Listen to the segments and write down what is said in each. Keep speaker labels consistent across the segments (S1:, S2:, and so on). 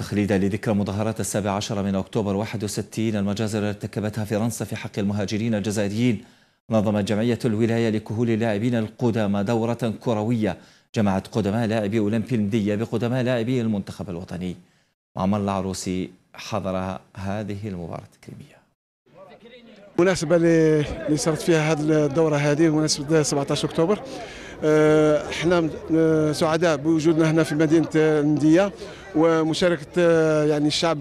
S1: وتخليدا لذكرى مظاهرات 17 من أكتوبر 61 المجازر التي ارتكبتها فرنسا في حق المهاجرين الجزائريين، نظمت جمعية الولاية لكهول اللاعبين القدامى دورة كروية جمعت قدماء لاعبي أولمبي المدية بقدماء لاعبي المنتخب الوطني. معمر العروسي حضر هذه المباراة التكريمية.
S2: المناسبة اللي صارت فيها هذه الدورة هذه مناسبة 17 أكتوبر، احنا سعداء بوجودنا هنا في مدينة المدية ومشاركة يعني الشعب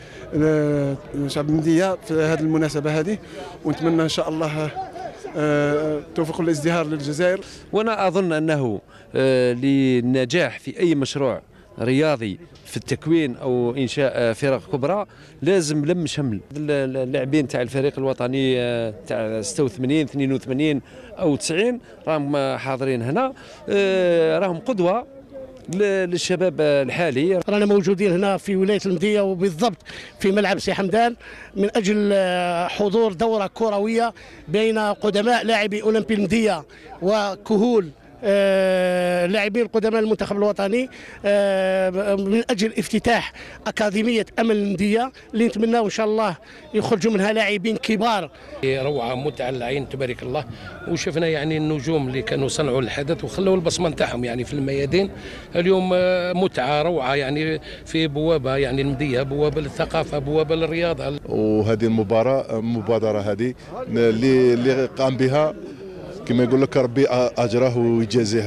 S2: المدية في هذه المناسبة هذه، ونتمنى إن شاء الله توفيق الازدهار للجزائر.
S3: وأنا أظن أنه للنجاح في أي مشروع رياضي في التكوين او انشاء فرق كبرى لازم لم شمل. اللاعبين تاع الفريق الوطني تاع 86 82 او 90 راهم حاضرين هنا، راهم قدوه للشباب الحالي.
S4: رانا موجودين هنا في ولايه المديه وبالضبط في ملعب سي حمدان من اجل حضور دوره كرويه بين قدماء لاعبي اولمبي المديه وكهول لاعبين قدماء المنتخب الوطني من اجل افتتاح اكاديميه امل المديه اللي نتمناو ان شاء الله يخرجوا منها لاعبين كبار.
S5: روعه متعه للعين تبارك الله، وشفنا يعني النجوم اللي كانوا صنعوا الحدث وخلوا البصمه نتاعهم يعني في الميادين. اليوم متعه روعه يعني في بوابه يعني المديه، بوابه للثقافه، بوابه للرياضه.
S6: وهذه المبادره هذه اللي قام بها كما يقول لك ربي اجره ويجازيه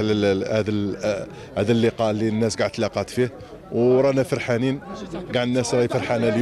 S6: هذا اللقاء اللي الناس قاعد تلاقات فيه، ورانا فرحانين، كاع الناس راهي فرحانه.